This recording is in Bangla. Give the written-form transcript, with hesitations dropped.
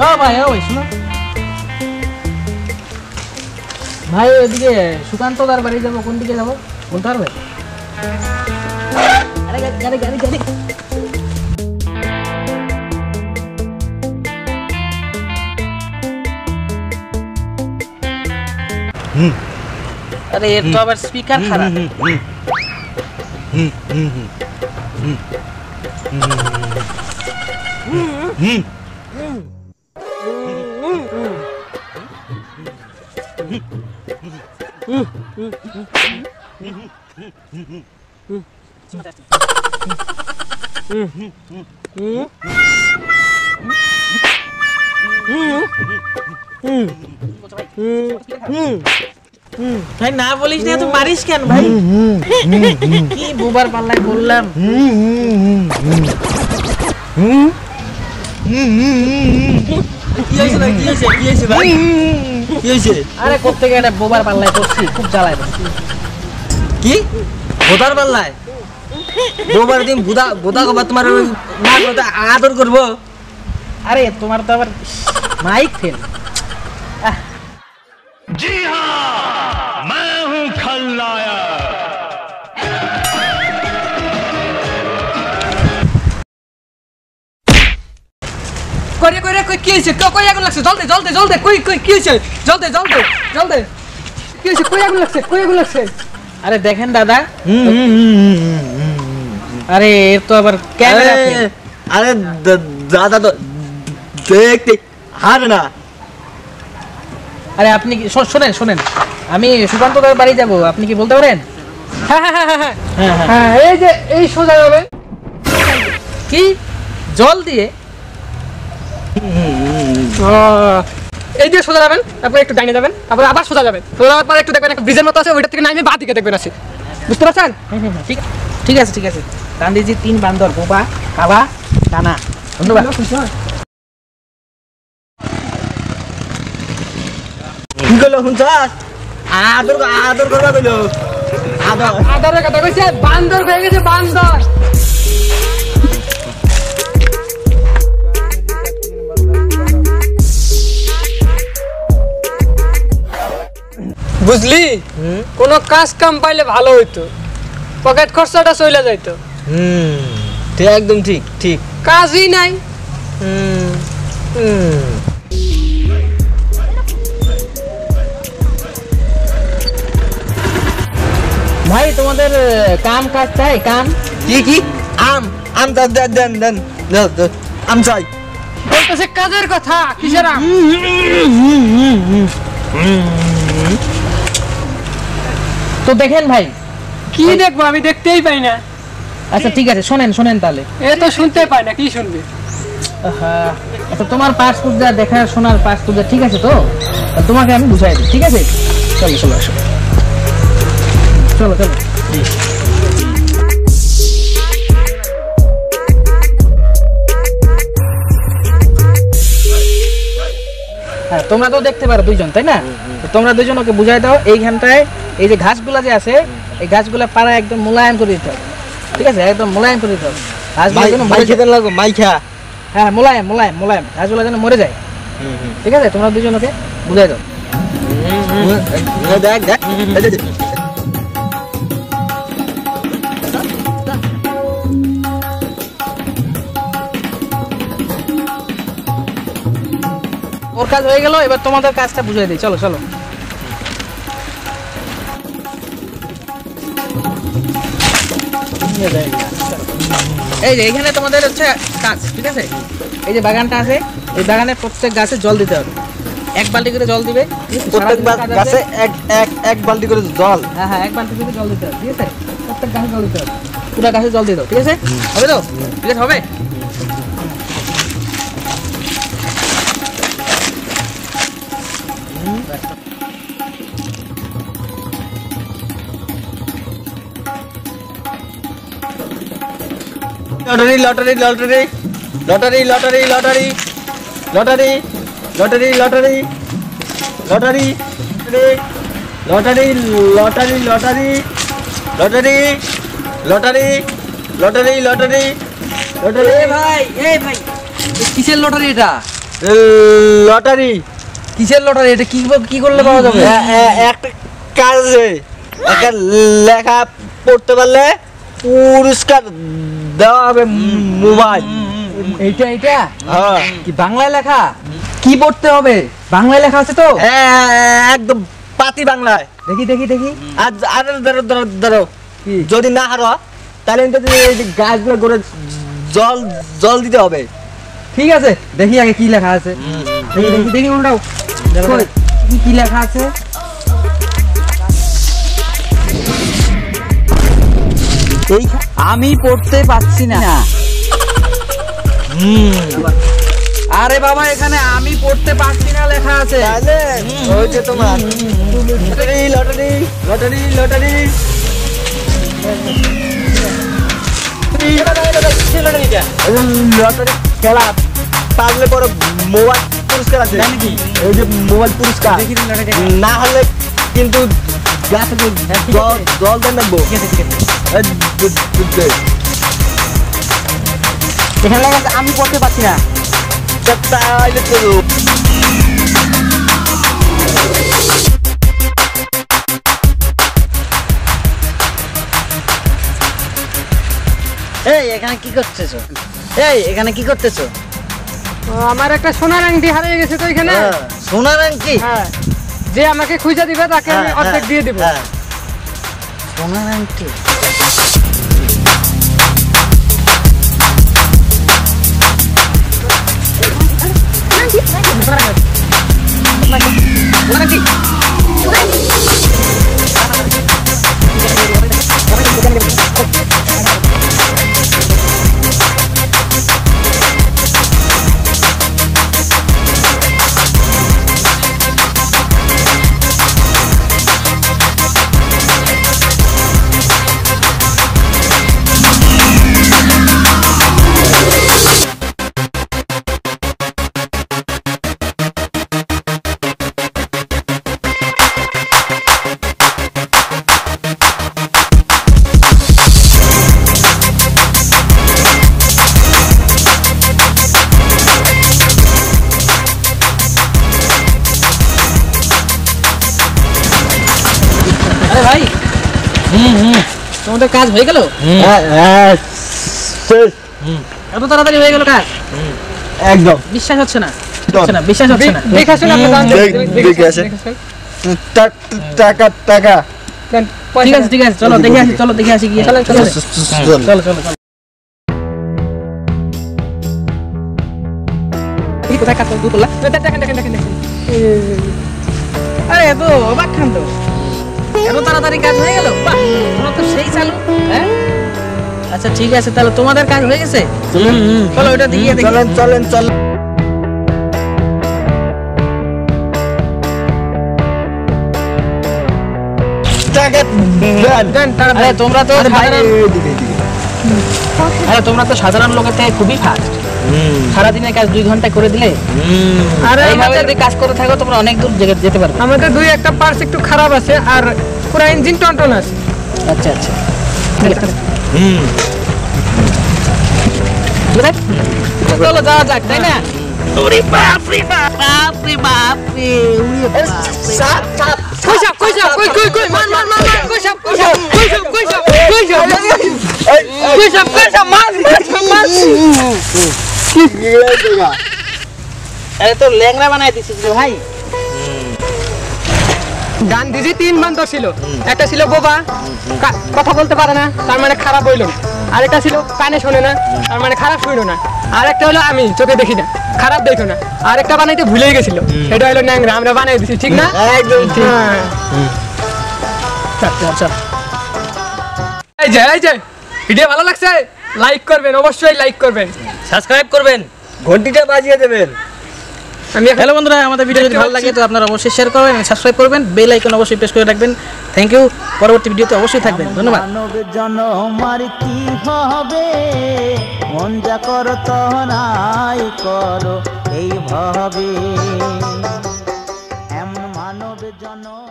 ভাই শোনো ভাই, ওইদিকে সুকান্তদার বাড়ি যাবো, কোন দিকে যাবো বলতে পারবে? আরে গাড়ি গাড়ি গাড়ি। আরে এর তো আবার স্পিকার খারাপ। ভাই না বলিস না, তুই মারিস কেন ভাই? কি বুবার পাল্লায় বললাম। আরে কোত্থেকে একটা বোবার পাল্লায় করছি, খুব জ্বালায়। কি বোধার পাল্লায়? বোবার দিন বোধা বোধা কবা তোমার আদর করবো? আরে তোমার তো আবার মাইক ফেল। जी हाँ, मैं हूँ खलनायक। করে করে কই কি হইছে? কই আগুন লাগছে? জলদি জলদি জলদি, কই কই কি হইছে? জলদি জলদি জলদি, কি হইছে? কই আগুন লাগছে? কই আগুন লাগছে? আরে দেখেন দাদা, আরে এর তো আবার ক্যামেরা ফেল। আরে দাদা তো দেখতে হার না। আরে আপনি কি শোনেন শোনেন, আমি সুকান্তদার বাড়ি যাব, আপনি কি বলতে পারেন? হ্যাঁ হ্যাঁ হ্যাঁ হ্যাঁ হ্যাঁ, এই যে এই সোজা যাবে। কি জল দিয়ে? এই যে সোজা যাবেন, তারপর একটু ডাইনে যাবেন, তারপর আবার সোজা যাবেন। সোজা যাওয়ার পর একটু দেখবেন একটা ব্রিজের মতো আছে, ওইটা থেকে নামে বাঁ দিকে দেখবেন আছে। বুঝতে পারছেন? ঠিক ঠিক আছে ঠিক আছে। গান্ধীজি 3 বান্দর, বোবা, কালা, কানা। ধন্যবাদ। কি কইলো শুনছাস? আদর আদর করবা কইলো। আদর আদরের কথা কইছে, বান্দর হয়ে গেছে বান্দর। বুঝলি, কোন কাজ কাম পাইলে ভালো হইতো, পকেট খরচাটা চলে যাইতো। ঠিক, একদম ঠিক ঠিক। কাজই নাই। ভাই তোমাদের কাম কাজ চাই? কাম কি কি? আম আম দেন দেন দেন আম চাই। বলতেছে কাজের কথা, কিসের আম? তো দেখেন ভাই। কি দেখবো? আমি দেখতেই পাই না। আচ্ছা ঠিক আছে, শোনেন শোনেন তাহলে। এ তো শুনতে পাই না, কি শুনবে? আচ্ছা তোমার পাসপোর্ট যা দেখা শোনার পাসপোর্ট যা ঠিক আছে তো, তোমাকে আমি বুঝাই দিই, ঠিক আছে? চলো চলো আসো, চলো চলো। হ্যাঁ তোমরা তো দেখতে পারো দুইজন, তাই না? তোমরা দুইজন ওকে বুঝাই দাও, এইখানটায় এই যে ঘাসগুলা যে আছে, এই ঘাসগুলা পাড়া একদম মোলায়েম করে দিতে হবে, ঠিক আছে? একদম মোলায়েম করে দিতে হবে। হ্যাঁ মোলায়েম মোলায়েম মোলায়েম, ঘাসগুলা যেন মরে যায়, ঠিক আছে? তোমরা দুইজন ওকে বুঝাই দাও। ওর কাজ হয়ে গেল, এবার তোমাদের কাজটা বুঝিয়ে দিই। চলো চলো। এই যে এখানে তোমাদের হচ্ছে কাজ, ঠিক আছে? এই যে বাগানটা আছে, এই বাগানে প্রত্যেক গাছে জল দিতে হবে। 1 বালতি করে জল দিবে, প্রত্যেক গাছে এক বালতি করে জল। হ্যাঁ হ্যাঁ, 1 বালতি করে জল দিতে হবে, ঠিক আছে? প্রত্যেক গাছে জল দিতে হবে, পুরো গাছে জল দিয়ে দাও, ঠিক আছে? হবে তো? ঠিক আছে, হবে। Lottery lottery lottery lottery lottery lottery lottery lottery lottery lottery lottery lottery lottery lottery lottery lottery lottery lottery. ভাই এই ভাই, কিসের লটারি এটা? লটারি। কিসের লটারি? এটা কি করলে পাওয়া যাবে? একটা কাজ আছে, একটা লেখা পড়তে পারলে পুরস্কার দেওয়া হবে মোবাইল। এইটা হ্যাঁ কি বাংলায় লেখা? কি পড়তে হবে? বাংলায় লেখা আছে তো? একদম পাতি বাংলায়। দেখি আর আর ধরো ধরো ধরো কি? যদি না হারো তাহলে কিন্তু এই যে গাছগুলো করে জল জল দিতে হবে। ঠিক আছে, দেখি আগে কি লেখা আছে। দেখি উল্টাও। কই, কি লেখা আছে? আমি পড়তে পাচ্ছি না। আরে বাবা, এখানে আমি পড়তে পারছি না লেখা আছে। তাহলে ওই যে তোমার lottery lottery lottery lottery lottery খেলা পারলে পরে মোবাইল পুরস্কার আছে নাকি? ওই যে মোবাইল পুরস্কার না হলে কিন্তু গাছে জল দেন নেবো। এখানে লেখা আছে আমি পড়তে পারছি না। তাহলে তো এখানে কি করতেছো? এখানে কি করতেছো? আমার একটা সোনার আংটি হারিয়ে গেছে তো এখানে। সোনার আংটি? হ্যাঁ, যে আমাকে খুঁজে দিবে তাকে আমি অর্ধেক দিয়ে দেবো। সোনার আংটি? আরে ভাই, তোমাদের কাজ হয়ে গেল? এত তাড়াতাড়ি হয়ে গেল কাজ? একদম বিশ্বাস হচ্ছে না, বিশ্বাস হচ্ছে না। দেখে আসুন টাকা টাকা। ঠিক আছে, চলো দেখে আসি গিয়ে। চলো কোথায় কাজ দূর করলা? দেখেন। আরে এত অবাক খান তো, এত তাড়াতাড়ি কাজ হয়ে গেল? বাহ, তোমরা তো সেই চালু। হ্যাঁ, আচ্ছা ঠিক আছে, তাহলে তোমাদের কাজ হয়ে গেছে। চলো ওটা দিয়ে দেখি। চলেন তোমরা তো সাধারণ লোকের থেকে খুবই ফাস্ট। সারাদিনের কাজ 2 ঘন্টা করে দিলে। আরে এইভাবে যদি কাজ করে থাকো তোমরা অনেক দূর যেতে পারবে। আমাদের 2-1টা পার্টস একটু খারাপ আছে, আর পুরো ইঞ্জিন টনটন আছে। আচ্ছা চলো যাওয়া যাক, তাই না? তো ল্যাংড়া বানাই দিছিস রে ভাই। গান্ধীজি 3 বান্ধব ছিল। একটা ছিল বোবা, কথা বলতে পারে না, তার মানে খারাপ হইল। আরেকটা ছিল কানে শোনে না, তার মানে খারাপ শুইল না। আরেকটা হলো আমি চোখে দেখি না, খারাপ দেখো না। আরেকটা বানাইতে ভুলেই গেছিল, এটা হলো ন্যাংরা। আমরা বানাই দিছি, ঠিক না? একদম ঠিক। এই যে ভিডিও ভালো লাগছে, লাইক করবেন, অবশ্যই লাইক করবেন, সাবস্ক্রাইব করবেন, ঘন্টিটা বাজিয়ে দেবেন। হ্যালো বন্ধুরা, আমাদের ভিডিও যদি ভালো লাগে তো আপনারা অবশ্যই শেয়ার করবেন, সাবস্ক্রাইব করবেন, বেল আইকন অবশ্যই প্রেস করে রাখবেন। Thank you. পরবর্তী ভিডিওতে অবশ্যই থাকবেন। ধন্যবাদ। মানব জনমার কি হবে, মন যা করো তহনাই করো এইভাবে, এমন মানব জন